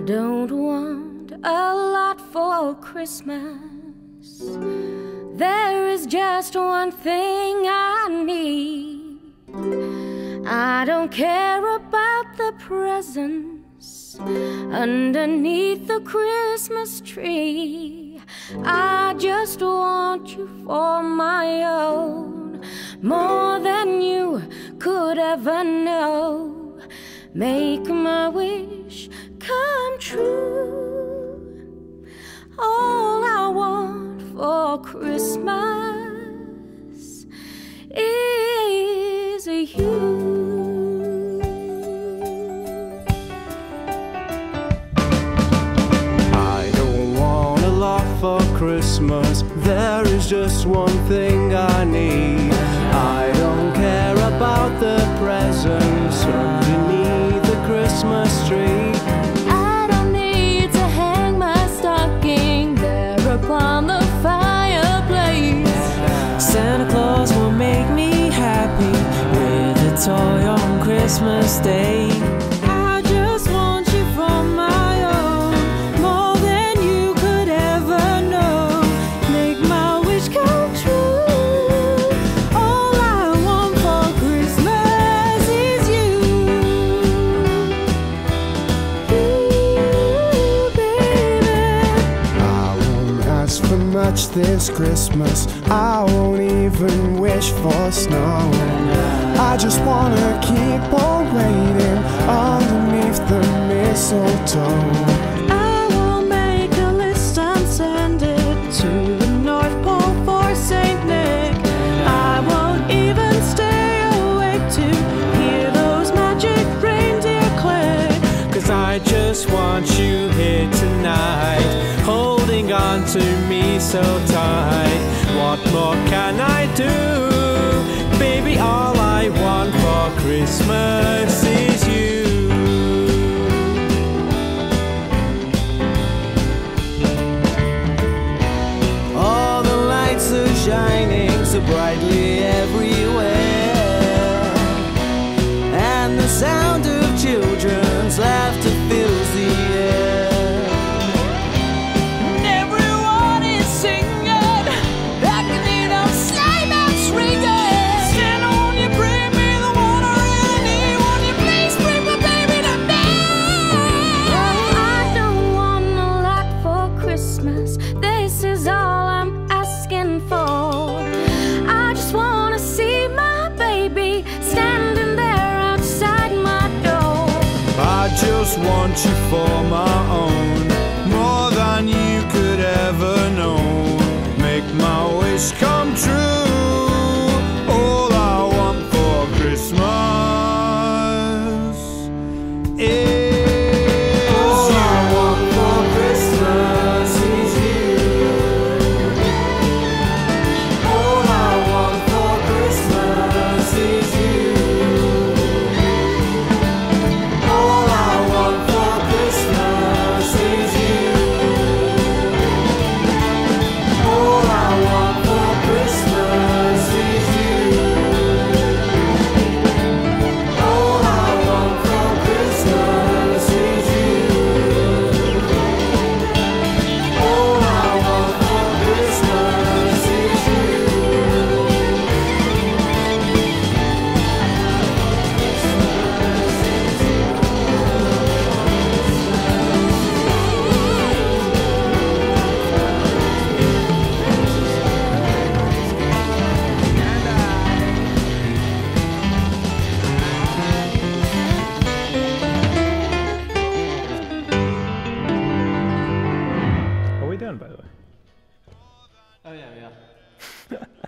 don't want a lot for Christmas. There is just one thing I need. I don't care about the presents underneath the Christmas tree. I just want you for my own, more than you could ever know. Make my wish come true. All I want for Christmas is you. I don't want a lot for Christmas. There is just one thing I need. I don't care about the presents underneath the Christmas tree. I don't need to hang my stocking there upon the fireplace. Santa Claus will make me happy with a toy on Christmas Day. I just want you for my own, more than you could ever know. Make my wish come true. All I want for Christmas is you. You, baby. I won't ask for much this Christmas. I won't even wish for snow. I just wanna keep on waiting underneath the mistletoe. I will make a list and send it to the North Pole for Saint Nick. I won't even stay awake to hear those magic reindeer click. 'Cause I just want you here tonight, holding on to me so tight. What more can I do? Baby, all I want for Christmas is you. All the lights are shining so brightly everywhere, and the sound of children's laughter fills the air. And everyone is singing, I can hear those sleigh bells ringing. Santa, won't you bring me the one I really need? Won't you please bring my baby to me? I don't want a lot for Christmas. This is all I'm asking for. I just wanna see my baby standing there outside my door. I just want you for my own, more than you could ever know. Make my wish come true. All I want for Christmas is All I want for Christmas is you. All I want for Christmas is you. All I want for Christmas is you. All I want for Christmas is you. All I want for Christmas is you. All I want for Christmas is you. Are we done, by the way? Oh yeah, yeah.